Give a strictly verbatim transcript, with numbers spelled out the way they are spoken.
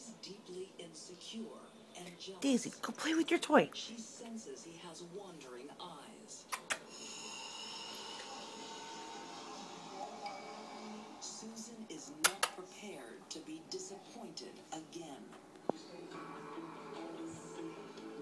He's deeply insecure and jealous. Daisy, go play with your toy. She senses he has wandering eyes. Susan is not prepared to be disappointed again.